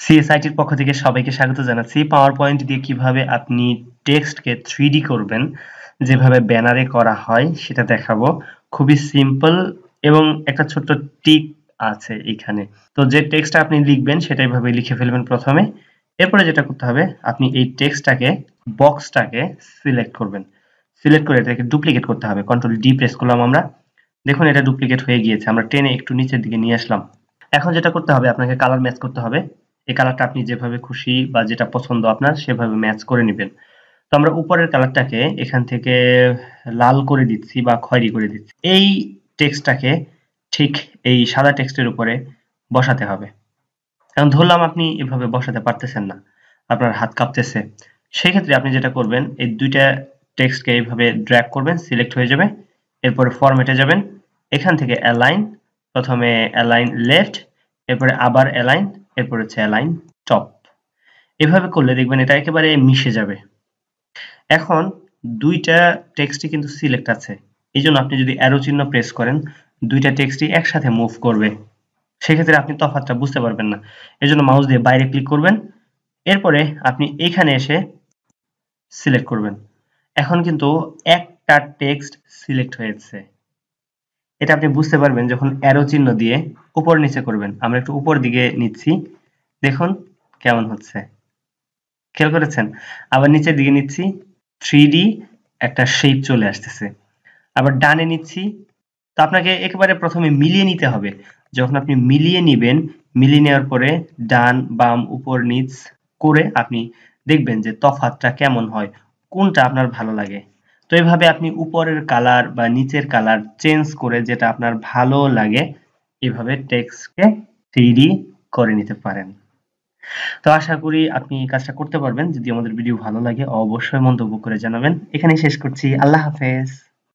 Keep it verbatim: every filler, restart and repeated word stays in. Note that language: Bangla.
সিএসআইটির পক্ষ থেকে সবাইকে স্বাগত জানাচ্ছি। পাওয়ার পয়েন্ট দিয়ে কিভাবে আপনি টেক্সটকে থ্রি ডি করবেন, যেভাবে ব্যানারে করা হয় সেটা দেখাবো। খুবই সিম্পল এবং একটা ছোট্ট টিক আছে এখানে। তো যে টেক্সটটা আপনি লিখবেন সেটা এভাবে লিখে ফেলবেন প্রথমে। এরপরে যেটা করতে হবে, আপনি এই টেক্সটটাকে বক্সটাকে সিলেক্ট করবেন। সিলেক্ট করে এটাকে ডুপ্লিকেট করতে হবে। কন্ট্রোল ডি প্রেস করলাম আমরা। দেখুন এটা ডুপ্লিকেট হয়ে গিয়েছে। আমরা টেনে একটু নিচের দিকে নিয়ে আসলাম। এখন যেটা করতে হবে, আপনাকে কালার ম্যাচ করতে হবে। এই কালারটা আপনি যেভাবে খুশি বা যেটা পছন্দ আপনার সেভাবে ম্যাচ করে নেবেন। তো আমরা উপরের কালারটাকে এখান থেকে লাল করে দিচ্ছি বা খয়েরি করে দিচ্ছি। এই টেক্সটটাকে ঠিক এই সাদা টেক্সটের উপরে বসাতে হবে। এখন ধরলাম আপনি এভাবে বসাতে পারতেছেন না, আপনার হাত কাঁপতেছে। সেক্ষেত্রে আপনি যেটা করবেন, এই দুইটা টেক্সটকে এইভাবে ড্র্যাগ করবেন, সিলেক্ট হয়ে যাবে। এরপরে ফরম্যাটে যাবেন, এখান থেকে অ্যালাইন, প্রথমে অ্যালাইন লেফট, এরপরে আবার অ্যালাইন, এরপর হচ্ছে অ্যালাইন টপ। এভাবে করলে দেখবেন এটা একেবারে মিশে যাবে। এখন দুইটা টেক্সটই কিন্তু সিলেক্ট আছে, এই জন্য আপনি যদি অ্যারো চিহ্ন প্রেস করেন দুইটা টেক্সটই একসাথে মুভ করবে। সেক্ষেত্রে আপনি তফাৎটা বুঝতে পারবেন না। এজন্য মাউস দিয়ে বাইরে ক্লিক করবেন, এরপরে আপনি এখানে এসে সিলেক্ট করবেন। এখন কিন্তু একটা টেক্সট সিলেক্ট হয়েছে। এটা আপনি বুঝতে পারবেন যখন অ্যারো চিহ্ন দিয়ে উপর নিচে করবেন। আমরা একটু উপর দিকে নিচ্ছি, দেখুন কেমন হচ্ছে, খেয়াল করেছেন? আবার নিচের দিকে নিচ্ছি, থ্রি ডি একটা শেপ চলে আসতেছে। আবার ডানে নিচ্ছি, তো আপনাকে একেবারে প্রথমে মিলিয়ে নিতে হবে। যখন আপনি মিলিয়ে নিবেন, মিলিয়ে নেওয়ার পরে ডান বাম উপর নিচ করে আপনি দেখবেন যে তফাৎটা কেমন হয়, কোনটা আপনার ভালো লাগে। তো এইভাবে আপনি উপরের কালার বা নিচের কালার চেঞ্জ করে যেটা আপনার ভালো লাগে এভাবে টেক্সটকে থ্রি ডি করে নিতে পারেন। তো আশা করি আপনি এই কাজটা করতে পারবেন। যদি আমাদের ভিডিও ভালো লাগে অবশ্যই মন্তব্য করে জানাবেন। এখানেই শেষ করছি। আল্লাহ হাফেজ।